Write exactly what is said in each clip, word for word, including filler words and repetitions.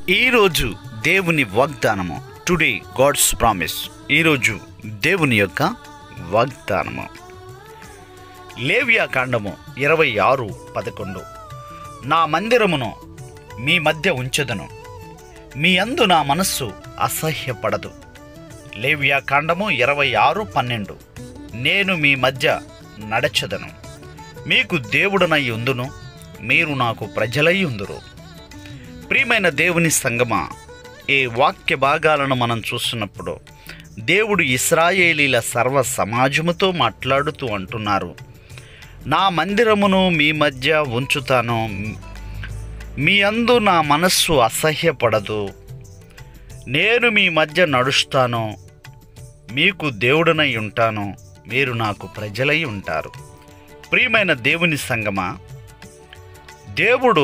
ఈరోజు దేవుని వాగ్దానము. Today God's promise. ఈరోజు దేవుని యొక్క వాగ్దానము. లేవియా కాండము ఇరవై ఆరు పదకొండు. నా మందిరమును మీ మధ్య ఉంచెదను, మీ యందు నా మనస్సు అసహ్యపడదు. లేవియా కాండము ఇరవై ఆరు పన్నెండు. నేను మీ మధ్య నడచెదను, మీకు దేవుడనై ఉందును, మీరు నాకు ప్రజలై ఉందురు. ప్రియమైన దేవుని సంగమా, ఈ వాక్య భాగాలను మనం చూస్తున్నప్పుడు దేవుడు ఇశ్రాయేలీల సర్వ సమాజముతో మాట్లాడుతూ అంటున్నారు, నా మందిరమును మీ మధ్య ఉంచుతాను, మీ అందు నా మనస్సు అసహ్యపడదు, నేను మీ మధ్య నడుస్తాను, మీకు దేవుడనై ఉంటాను, మీరు నాకు ప్రజలై ఉంటారు. ప్రియమైన దేవుని సంగమా, దేవుడు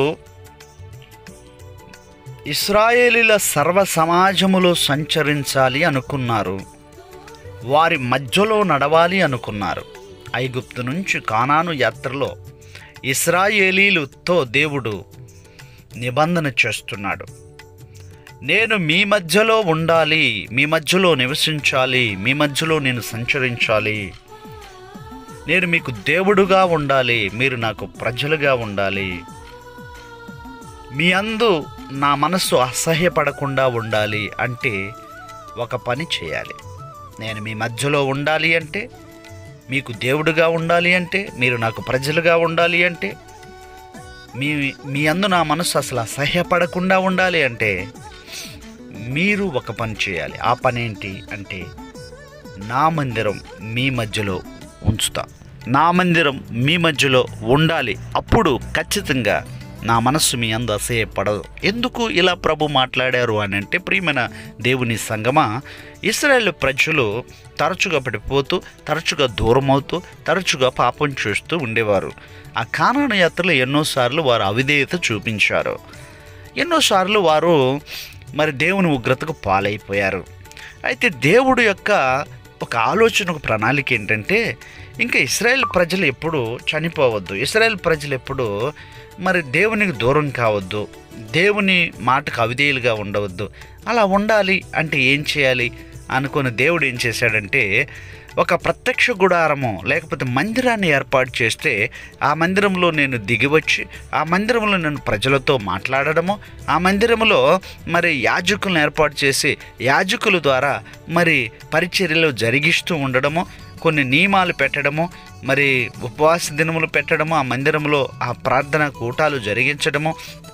ఇశ్రాయేలీల సర్వ సమాజములో సంచరించాలి అనుకున్నారు, వారి మధ్యలో నడవాలి అనుకున్నారు. ఐగుప్తు నుంచి కానాను యాత్రలో ఇశ్రాయేలీలతో దేవుడు నిబంధన చేస్తున్నాడు. నేను మీ మధ్యలో ఉండాలి, మీ మధ్యలో నివసించాలి, మీ మధ్యలో నేను సంచరించాలి, నేను మీకు దేవుడుగా ఉండాలి, మీరు నాకు ప్రజలుగా ఉండాలి, మీ అందు నా మనస్సు అసహ్యపడకుండా ఉండాలి అంటే ఒక పని చేయాలి. నేను మీ మధ్యలో ఉండాలి అంటే, మీకు దేవుడుగా ఉండాలి అంటే, మీరు నాకు ప్రజలుగా ఉండాలి అంటే, మీ మీ అందు నా మనస్సు అసలు అసహ్యపడకుండా ఉండాలి అంటే మీరు ఒక పని చేయాలి. ఆ పని ఏంటి అంటే, నా మందిరం మీ మధ్యలో ఉంచుతా, నా మందిరం మీ మధ్యలో ఉండాలి. అప్పుడు ఖచ్చితంగా నా మనస్సు మీ అందు అసహ్యపడదు. ఎందుకు ఇలా ప్రభు మాట్లాడారు అని అంటే, ప్రియమైన దేవుని సంగమా, ఇశ్రాయేలు ప్రజలు తరచుగా పడిపోతూ, తరచుగా దూరం అవుతూ, తరచుగా పాపం చేస్తూ ఉండేవారు. ఆ కానాను యాత్రలో ఎన్నోసార్లు వారు అవిధేయత చూపించారు, ఎన్నోసార్లు వారు మరి దేవుని ఉగ్రతకు పాలైపోయారు. అయితే దేవుడు యొక్క ఒక ఆలోచన, ఒక ప్రణాళిక ఏంటంటే, ఇంకా ఇశ్రాయేల్ ప్రజలు ఎప్పుడు చనిపోవద్దు, ఇశ్రాయేల్ ప్రజలు ఎప్పుడు మరి దేవునికి దూరం కావద్దు, దేవుని మాటకు అవిధేయులుగా ఉండవద్దు. అలా ఉండాలి అంటే ఏం చేయాలి అనుకుని దేవుడు ఏం చేశాడంటే, ఒక ప్రత్యక్ష గుడారము లేకపోతే మందిరాన్ని ఏర్పాటు చేస్తే, ఆ మందిరంలో నేను దిగివచ్చి, ఆ మందిరంలో నేను ప్రజలతో మాట్లాడడము, ఆ మందిరంలో మరి యాజకులను ఏర్పాటు చేసి యాజకుల ద్వారా మరి పరిచర్యలు జరిగిస్తూ ఉండడము, కొన్ని నియమాలు పెట్టడము, మరి ఉపవాస దినములు పెట్టడము, ఆ మందిరంలో ఆ ప్రార్థన కూటాలు జరిగించడము,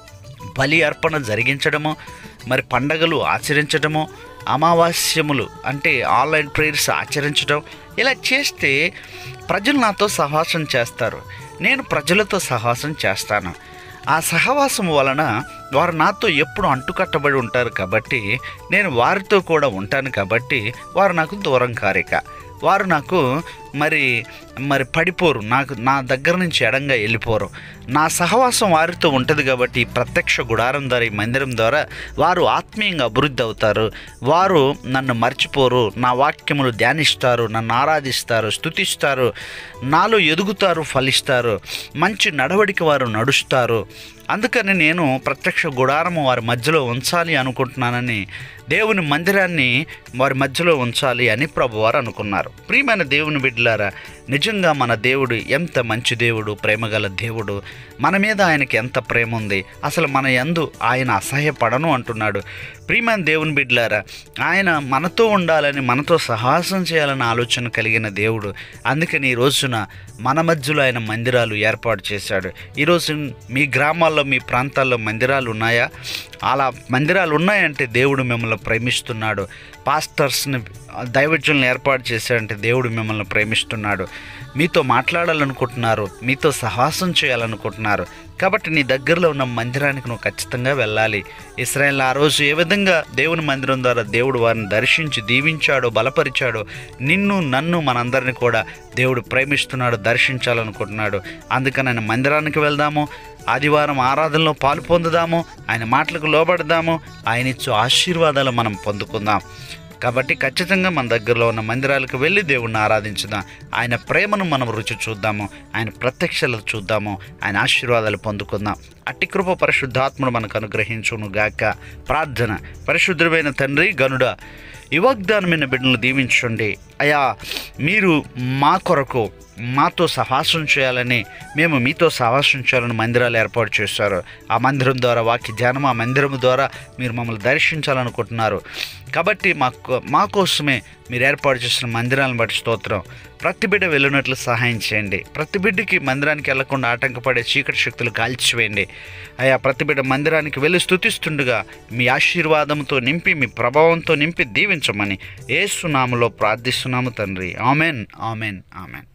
బలి అర్పణ జరిగించడము, మరి పండగలు ఆచరించడము, అమావాస్యములు అంటే ఆన్లైన్ ప్రేయర్స్ ఆచరించడం. ఇలా చేస్తే ప్రజలు నాతో సహవాసం చేస్తారు, నేను ప్రజలతో సహవాసం చేస్తాను. ఆ సహవాసం వలన వారు నాతో ఎప్పుడు అంటుకట్టబడి ఉంటారు కాబట్టి, నేను వారితో కూడా ఉంటాను కాబట్టి వారు నాకు దూరం కారిక, వారు నాకు మరి మరి పడిపోరు, నాకు నా దగ్గర నుంచి ఎడంగా వెళ్ళిపోరు. నా సహవాసం వారితో ఉంటుంది కాబట్టి ఈ ప్రత్యక్ష గుడారం ద్వారా, ఈ మందిరం ద్వారా వారు ఆత్మీయంగా అభివృద్ధి అవుతారు, వారు నన్ను మర్చిపోరు, నా వాక్యములు ధ్యానిస్తారు, నన్ను ఆరాధిస్తారు, స్తుతిస్తారు, నాలో ఎదుగుతారు, ఫలిస్తారు, మంచి నడవడికి వారు నడుస్తారు. అందుకని నేను ప్రత్యక్ష గుడారము వారి మధ్యలో ఉంచాలి అనుకుంటున్నానని, దేవుని మందిరాన్ని వారి మధ్యలో ఉంచాలి అని ప్రభువారు అనుకున్నారు. ప్రియమైన దేవుని బిడ్డలారా, నిజంగా మన దేవుడు ఎంత మంచి దేవుడు, ప్రేమగల దేవుడు. మన మీద ఆయనకి ఎంత ప్రేమ ఉంది, అసలు మన యందు ఆయన అసహ్యపడను అంటున్నాడు. ప్రియమైన దేవుని బిడ్డలారా, ఆయన మనతో ఉండాలని, మనతో సహవాసం చేయాలని ఆలోచన కలిగిన దేవుడు. అందుకని ఈ రోజున మన మధ్యలో ఆయన మందిరాలు ఏర్పాటు చేశాడు. ఈరోజు మీ గ్రామాల్లో, మీ ప్రాంతాల్లో మందిరాలు ఉన్నాయా? అలా మందిరాలు ఉన్నాయంటే దేవుడు మిమ్మల్ని ప్రేమిస్తున్నాడు. పాస్టర్స్ని, దైవజనులను ఏర్పాటు చేశాడంటే దేవుడు మిమ్మల్ని ప్రేమిస్తున్నాడు. మీతో మాట్లాడాలనుకుంటున్నారు, మీతో సహవాసం చేయాలనుకుంటున్నారు. కాబట్టి నీ దగ్గరలో ఉన్న మందిరానికి నువ్వు ఖచ్చితంగా వెళ్ళాలి. ఇశ్రాయేలు ఆ రోజు ఏ విధంగా దేవుని మందిరం ద్వారా దేవుడు వారిని దర్శించి దీవించాడో, బలపరిచాడో, నిన్ను నన్ను మనందరిని కూడా దేవుడు ప్రేమిస్తున్నాడు, దర్శించాలనుకుంటున్నాడు. అందుకని ఆయన మందిరానికి వెళ్దాము, ఆదివారం ఆరాధనలో పాలు పొందుదాము, ఆయన మాటలకు లోబడదాము, ఆయన ఇచ్చు ఆశీర్వాదాలు మనం పొందుకుందాం. కాబట్టి ఖచ్చితంగా మన దగ్గరలో ఉన్న మందిరాలకు వెళ్ళి దేవుణ్ణి ఆరాధించుదాం. ఆయన ప్రేమను మనం రుచి చూద్దాము, ఆయన ప్రత్యక్షలు చూద్దాము, ఆయన ఆశీర్వాదాలు పొందుకుందాం. అట్టి కృప పరిశుద్ధాత్మను మనకు అనుగ్రహించును గాక. ప్రార్థన. పరిశుద్ధమైన తండ్రి, గనుడ, ఈ వాగ్దానమైన బిడ్డలను దీవించండి అయా. మీరు మా కొరకు మాతో సహవాసం చేయాలని, మేము మీతో సహవాసం చేయాలని మందిరాలు ఏర్పాటు చేశారు. ఆ మందిరం ద్వారా వాక్య ధ్యానం, ఆ మందిరం ద్వారా మీరు మమ్మల్ని దర్శించాలనుకుంటున్నారు. కాబట్టి మాకు మా కోసమే మీరు ఏర్పాటు చేసిన మందిరాలను బట్టి స్తోత్రం. ప్రతి బిడ్డ వెళ్ళినట్లు సహాయం చేయండి. ప్రతి బిడ్డకి మందిరానికి వెళ్లకుండా ఆటంకపడే చీకటి శక్తులు కాల్చివేయండి అయా. ప్రతి బిడ్డ మందిరానికి వెళ్ళి స్తుతిస్తుండగా మీ ఆశీర్వాదంతో నింపి, మీ ప్రభావంతో నింపి దీవించమని యేసు నామములో ప్రార్థిస్తున్నాము తండ్రి. Amen, amen, amen.